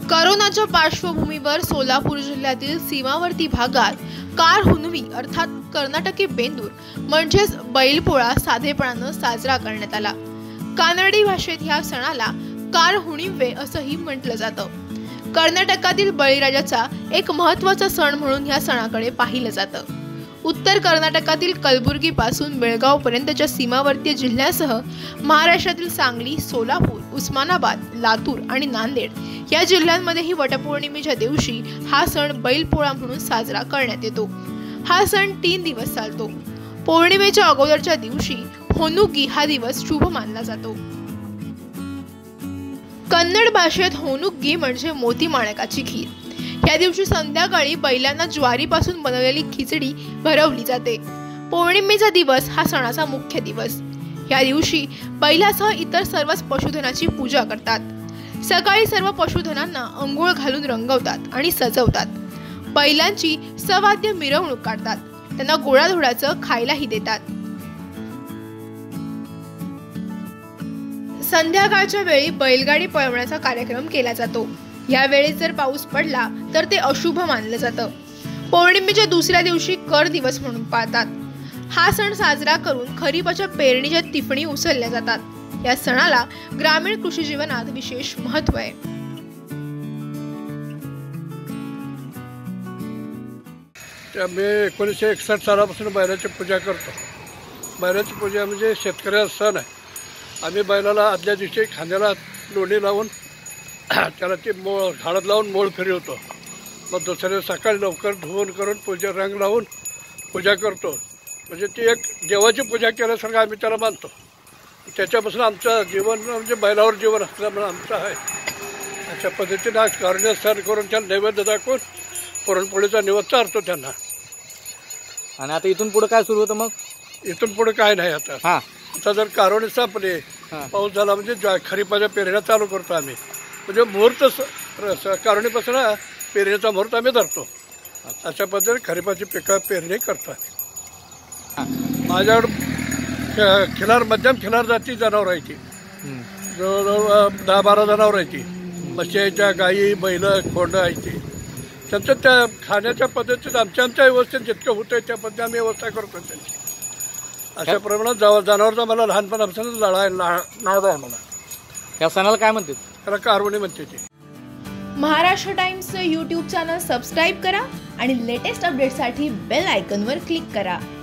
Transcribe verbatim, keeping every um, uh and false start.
कोरोनाच्या पार्श्वभूमीवर सोलापूर जिल्ह्यातील सीमावर्ती भागात कार हुनवी अर्थात कर्नाटकी बेंदूर म्हणजेच बैलपोळा साधेपणाने साजरा करण्यात आला। कानडी भाषेत ह्या सणाला कार हुणिवे असंही म्हटलं जातं। कर्नाटकातील बळीराजाचा एक महत्त्वाचा सण म्हणून ह्या सणाकडे पाहिलं जातं। उत्तर कर्नाटकातील कलबुर्गी पासून बेळगाव पर्यंतच्या सीमावर्ती जिल्ह्यासह महाराष्ट्रातील सांगली, सोलापूर, उस्मानाबाद, लातूर आणि नांदेड या जिल्ह्यांमध्येही वटपौर्णिमेच्या दिवशी हा सण बैलपोळा म्हणून साजरा करण्यात येतो। हा सण तीन दिवस चालतो। पौर्णिमेच्या अगोदरच्या दिवशी होनुगी हा दिवस शुभ मानला जातो। कन्नड भाषेत होनुगी म्हणजे मोती माणकाची खीर। या दिवशी संध्याकाळी बैलांना ज्वारीपासून बनवलेली खिचडी भरवली जाते। पौर्णिमेचा दिवस हा सणाचा मुख्य दिवस। या दिवशी बैलासह इतर सर्वच पशुधनाची पूजा करतात। सकाळी सर्व पशुधनांना अंघोळ घालून रंगवतात आणि सजवतात। बैलांची सवाद्य मिरवणूक काढतात। त्यांना गोडाधोडाचं खायलाही देतात। संध्याकाळच्या वेळी बैलगाडी पळवण्याचा कार्यक्रम केला जातो। यावेळी जर पाऊस पडला तर ते अशुभ मानलं जातं। पौर्णिमेच्या दुसऱ्या दिवशी कर दिवस म्हणून पाळतात। हा सण साजरा करून खरीपाच्या पेरणीच्या तिफणी उचलल्या जातात। या सणाला ग्रामीण कृषी जीवनात विशेष महत्त्व आहे। मी एकोणीसशे एकसष्ट सालापासून बैलाची पूजा करतो। बैलाची पूजा म्हणजे शेतकऱ्याचा सण आहे। आम्ही बैलाला आदल्या दिवशी खांद्याला लोणी लावून त्याला ते मोळ हळद लावून मोळ फिरवतो। मग दुसऱ्या सकाळी लवकर धुवून करून पूजा रंग लावून पूजा करतो। म्हणजे ती एक देवाची पूजा केल्यासारखं आम्ही त्याला मानतो। त्याच्यापासून आमचं जीवन म्हणजे बैलावर जीवन असल्यामुळे आमचं आहे। अशा पद्धतीने आज कारणे सण करून त्याला नैवेद्य दाखवून पुरणपोळीचा निवद चारतो त्यांना। आणि आता इथून पुढे काय सुरू होतं? मग इथून पुढे काय नाही आता। हां आता जर कारवणी संपले, पाऊस झाला म्हणजे खरीपाच्या पेरण्या चालू करतो आम्ही। म्हणजे मुहूर्त कारवणीपासून पेरणीचा मुहूर्त आम्ही धरतो। अशा पद्धतीने खरीपाची पिकं पेरणी करतो आम्ही। माझ्याकडं खिलार मध्यम खिलार जाती जनावर आहे ती, जवळजवळ दहा बारा जनावर आहे ती। म्हशीच्या, गायी, बैल, खोंड आहे ती। त्यांचं त्या खाण्याच्या पद्धतीत आमच्या आमच्या व्यवस्थेत जितकं होतं त्या पद्धतीने आम्ही व्यवस्था करतो त्यांची। अशा प्रमाणात जवळ जनावरचा मला लहानपणापासून लढाय नाद आहे मला। या सणाला काय म्हणतात? त्याला कारवणी म्हणते ती। महाराष्ट्र टाइम्सचं यूट्यूब चॅनल सबस्क्राईब करा आणि लेटेस्ट अपडेटसाठी बेल आयकॉनवर क्लिक करा।